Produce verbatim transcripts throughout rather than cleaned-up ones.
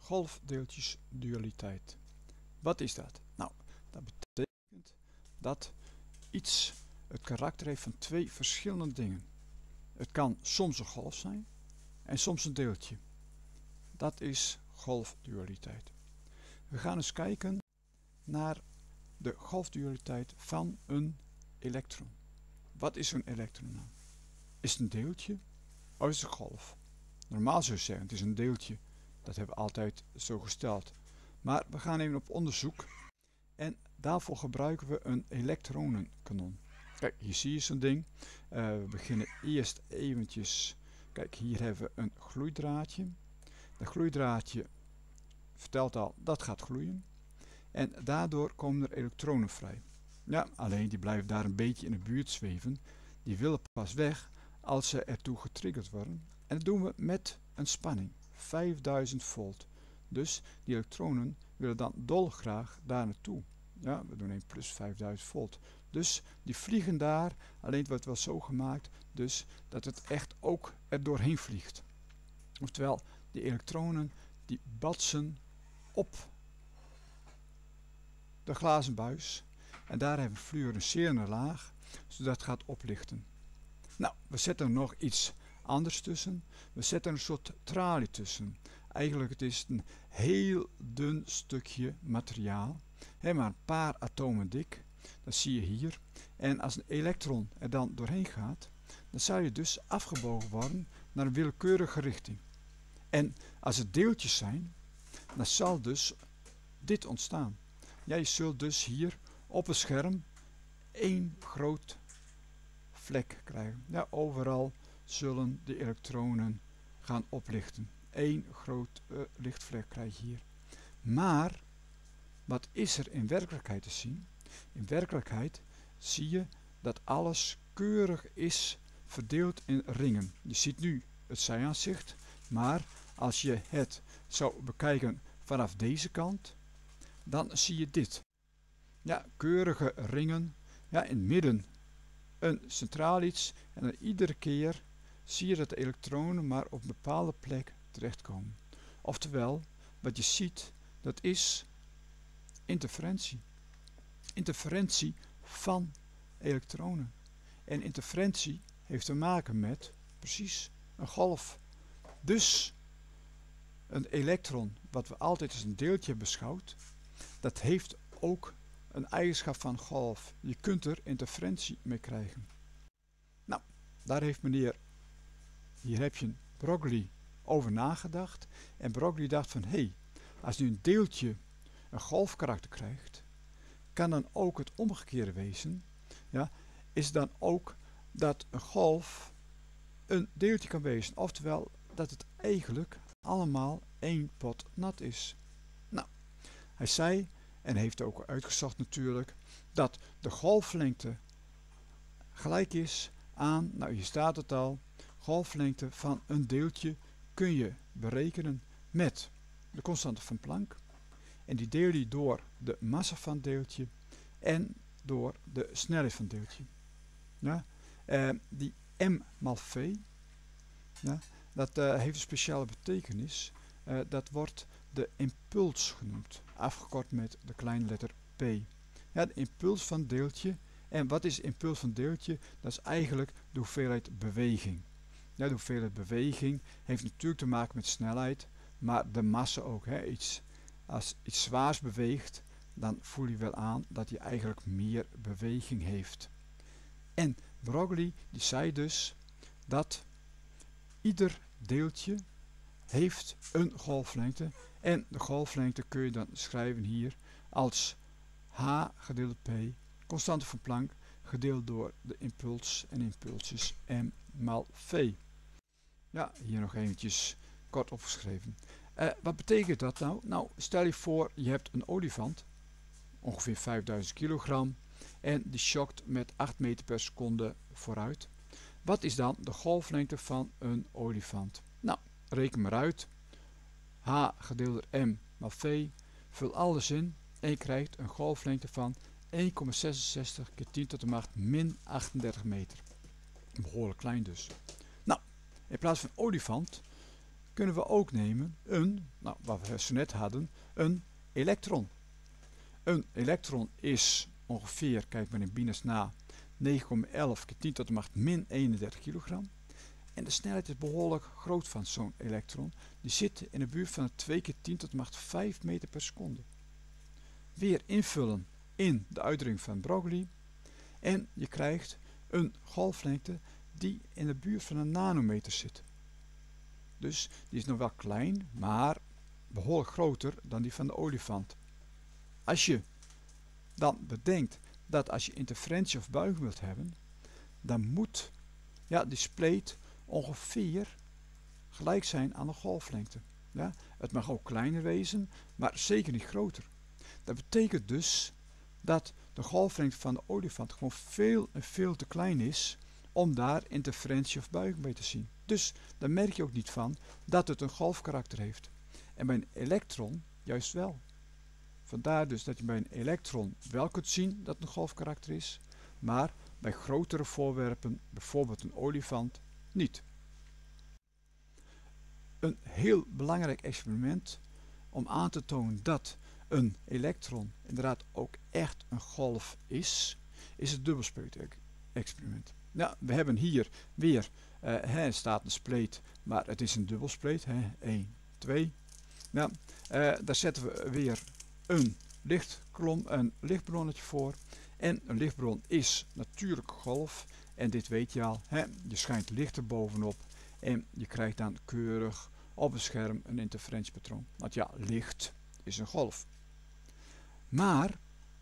golfdeeltjesdualiteit. Wat is dat? Nou, dat betekent dat iets het karakter heeft van twee verschillende dingen. Het kan soms een golf zijn en soms een deeltje. Dat is golfdualiteit. We gaan eens kijken naar de golfdualiteit van een elektron. Wat is een elektron nou? Is het een deeltje of is het een golf? Normaal zou je zeggen, het is een deeltje. Dat hebben we altijd zo gesteld. Maar we gaan even op onderzoek en daarvoor gebruiken we een elektronenkanon. Kijk, hier zie je zo'n ding. Uh, we beginnen eerst eventjes. Kijk, hier hebben we een gloeidraadje. Dat gloeidraadje vertelt al, dat gaat gloeien. En daardoor komen er elektronen vrij. Ja, alleen die blijven daar een beetje in de buurt zweven. Die willen pas weg als ze ertoe getriggerd worden. En dat doen we met een spanning, vijfduizend volt. Dus die elektronen willen dan dolgraag daar naartoe. Ja, we doen een plus vijfduizend volt. Dus die vliegen daar, alleen het wordt wel zo gemaakt dus dat het echt ook er doorheen vliegt. Oftewel, die elektronen die batsen op de glazen buis en daar hebben we een fluorescerende laag, zodat het gaat oplichten. Nou, we zetten er nog iets anders tussen. We zetten een soort tralie tussen. Eigenlijk het is een heel dun stukje materiaal, he, maar een paar atomen dik. Dat zie je hier. En als een elektron er dan doorheen gaat, dan zou je dus afgebogen worden naar een willekeurige richting. En als het deeltjes zijn, dan zal dus dit ontstaan. Ja, je zult dus hier op het scherm één groot vlek krijgen. Ja, overal zullen de elektronen gaan oplichten. Eén groot uh, lichtvlek krijg je hier. Maar wat is er in werkelijkheid te zien? In werkelijkheid zie je dat alles keurig is verdeeld in ringen. Je ziet nu het zijaanzicht, maar als je het zou bekijken vanaf deze kant, dan zie je dit. Ja, keurige ringen. Ja, in het midden een centraal iets en dan iedere keer zie je dat de elektronen maar op een bepaalde plek terechtkomen. Oftewel, wat je ziet, dat is interferentie. Interferentie van elektronen. En interferentie heeft te maken met precies een golf. Dus een elektron, wat we altijd als een deeltje beschouwt, dat heeft ook een eigenschap van golf. Je kunt er interferentie mee krijgen. Nou, daar heeft meneer, hier heb je Broglie over nagedacht. En Broglie dacht van, hé, hey, als nu een deeltje een golfkarakter krijgt, kan dan ook het omgekeerde wezen. Ja, is dan ook dat een golf een deeltje kan wezen. Oftewel, dat het eigenlijk allemaal één pot nat is. Nou, hij zei, en heeft ook uitgezocht natuurlijk, dat de golflengte gelijk is aan, nou hier staat het al, golflengte van een deeltje kun je berekenen met de constante van Planck. En die deel je door de massa van het deeltje en door de snelheid van het deeltje. Ja? Uh, die m maal v, ja, dat uh, heeft een speciale betekenis. Uh, dat wordt de impuls genoemd, afgekort met de kleine letter p. Ja, de impuls van het deeltje. En wat is de impuls van het deeltje? Dat is eigenlijk de hoeveelheid beweging. Ja, de hoeveelheid beweging heeft natuurlijk te maken met snelheid, maar de massa ook. Hè. Iets, als iets zwaars beweegt, dan voel je wel aan dat hij eigenlijk meer beweging heeft. En Broglie die zei dus dat ieder deeltje heeft een golflengte en de golflengte kun je dan schrijven hier als h gedeeld door p, constante van Planck, gedeeld door de impuls en impuls is m maal v. Ja, hier nog eventjes kort opgeschreven. Uh, wat betekent dat nou? Nou, stel je voor je hebt een olifant, ongeveer vijfduizend kilogram, en die schokt met acht meter per seconde vooruit. Wat is dan de golflengte van een olifant? Nou, reken maar uit. H gedeeld door m maal v, vul alles in en je krijgt een golflengte van één komma zesenzestig keer tien tot de macht min achtendertig meter. Behoorlijk klein dus. Nou, in plaats van olifant kunnen we ook nemen een, nou wat we zo net hadden, een elektron. Een elektron is ongeveer, kijk maar in Biners na, negen komma elf keer tien tot de macht min eenendertig kilogram. En de snelheid is behoorlijk groot van zo'n elektron. Die zit in de buurt van twee keer tien tot de macht vijf meter per seconde. Weer invullen in de uitdrukking van Broglie. En je krijgt een golflengte die in de buurt van een nanometer zit. Dus die is nog wel klein, maar behoorlijk groter dan die van de olifant. Als je dan bedenkt dat als je interferentie of buiging wilt hebben, dan moet ja, die spleet ongeveer gelijk zijn aan de golflengte. Ja? Het mag ook kleiner wezen, maar zeker niet groter. Dat betekent dus dat de golflengte van de olifant gewoon veel en veel te klein is om daar interferentie of buiging mee te zien. Dus daar merk je ook niet van dat het een golfkarakter heeft. En bij een elektron juist wel. Vandaar dus dat je bij een elektron wel kunt zien dat het een golfkarakter is, maar bij grotere voorwerpen, bijvoorbeeld een olifant, niet. Een heel belangrijk experiment om aan te tonen dat een elektron inderdaad ook echt een golf is, is het dubbelspleet-experiment. Nou, we hebben hier weer, uh, er staat een spleet, maar het is een dubbelspleet, één, twee. Nou, uh, daar zetten we weer een lichtklom, een lichtbronnetje voor. En een lichtbron is natuurlijk golf. En dit weet je al, hè? Je schijnt licht er bovenop en je krijgt dan keurig op het scherm een interferentiepatroon. Want ja, licht is een golf. Maar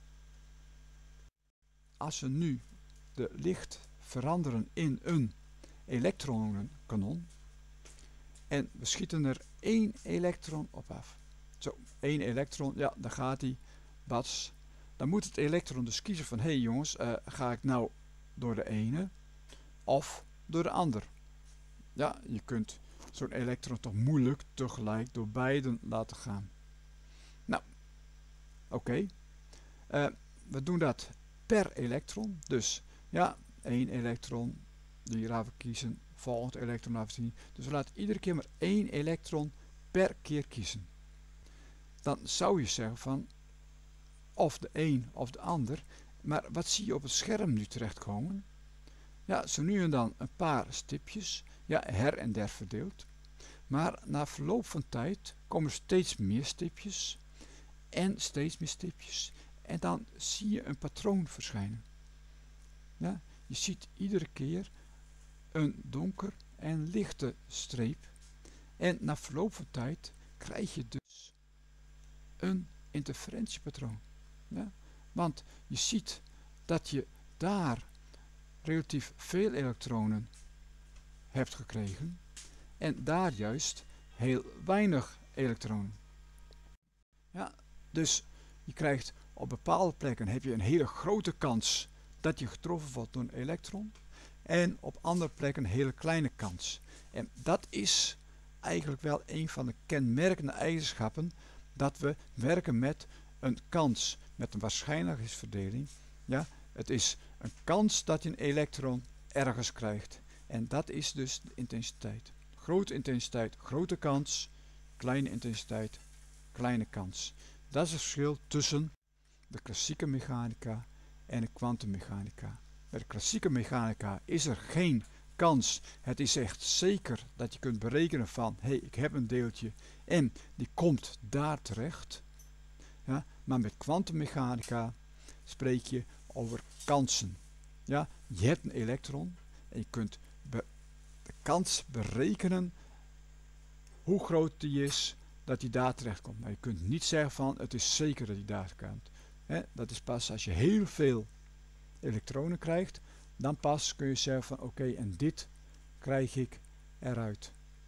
als we nu de licht veranderen in een elektronenkanon en we schieten er één elektron op af. Zo, één elektron, ja, dan gaat hij, bats. Dan moet het elektron dus kiezen van, hé hey jongens, uh, ga ik nou door de ene of door de ander? Ja, je kunt zo'n elektron toch moeilijk tegelijk door beiden laten gaan. Nou, oké. Okay. Uh, we doen dat per elektron. Dus ja, één elektron, die laten we kiezen, volgend elektron laten we zien. Dus we laten iedere keer maar één elektron per keer kiezen. Dan zou je zeggen van of de een of de ander. Maar wat zie je op het scherm nu terechtkomen? Ja, zo nu en dan een paar stipjes. Ja, her en der verdeeld. Maar na verloop van tijd komen er steeds meer stipjes. En steeds meer stipjes. En dan zie je een patroon verschijnen. Ja, je ziet iedere keer een donker en lichte streep. En na verloop van tijd krijg je dus een interferentiepatroon. Ja? Want je ziet dat je daar relatief veel elektronen hebt gekregen en daar juist heel weinig elektronen. Ja, dus je krijgt op bepaalde plekken heb je een hele grote kans dat je getroffen wordt door een elektron en op andere plekken een hele kleine kans. En dat is eigenlijk wel een van de kenmerkende eigenschappen dat we werken met een kans, met een waarschijnlijkheidsverdeling. Ja, het is een kans dat je een elektron ergens krijgt. En dat is dus de intensiteit. Grote intensiteit, grote kans. Kleine intensiteit, kleine kans. Dat is het verschil tussen de klassieke mechanica en de kwantummechanica. Bij de klassieke mechanica is er geen kans. Het is echt zeker dat je kunt berekenen van, hé, hey, ik heb een deeltje en die komt daar terecht. Ja, maar met kwantummechanica spreek je over kansen. Ja, je hebt een elektron en je kunt de kans berekenen hoe groot die is dat die daar terecht komt. Maar je kunt niet zeggen van het is zeker dat die daar komt. He, dat is pas als je heel veel elektronen krijgt, dan pas kun je zeggen van oké, okay, en dit krijg ik eruit.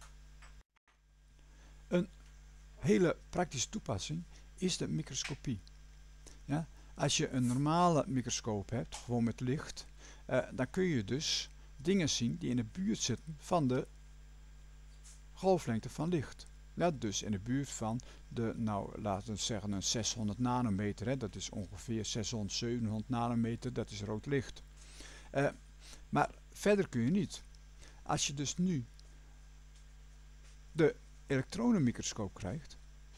Een hele praktische toepassing is de microscopie. Ja? Als je een normale microscoop hebt, gewoon met licht, uh, dan kun je dus dingen zien die in de buurt zitten van de golflengte van licht. Ja, dus in de buurt van de, nou laten we zeggen een zeshonderd nanometer, hè, dat is ongeveer zeshonderd, zevenhonderd nanometer, dat is rood licht. Uh, maar verder kun je niet. Als je dus nu de elektronenmicroscoop krijgt,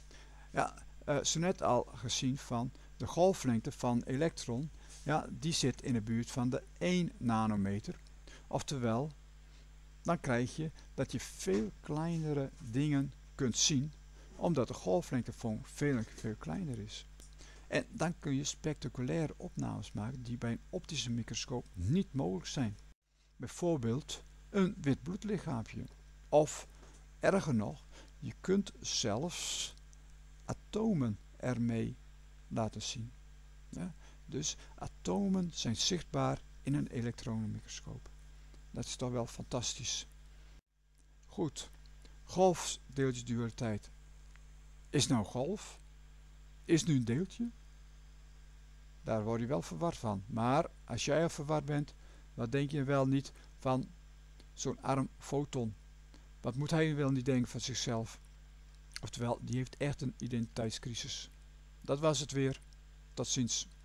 Ja, uh, zo net al gezien van de golflengte van elektron, ja, die zit in de buurt van de één nanometer. Oftewel, dan krijg je dat je veel kleinere dingen kunt zien, omdat de golflengte van veel, veel kleiner is. En dan kun je spectaculaire opnames maken die bij een optische microscoop niet mogelijk zijn. Bijvoorbeeld een wit bloedlichaampje. Of erger nog, je kunt zelfs atomen ermee laten zien. Ja? Dus atomen zijn zichtbaar in een elektronenmicroscoop. Dat is toch wel fantastisch. Goed, golfdeeltjesdualiteit. Is nou golf? Is nu een deeltje? Daar word je wel verward van. Maar als jij al verward bent, wat denk je wel niet van zo'n arm foton? Wat moet hij wel niet denken van zichzelf? Oftewel, die heeft echt een identiteitscrisis. Dat was het weer. Tot ziens.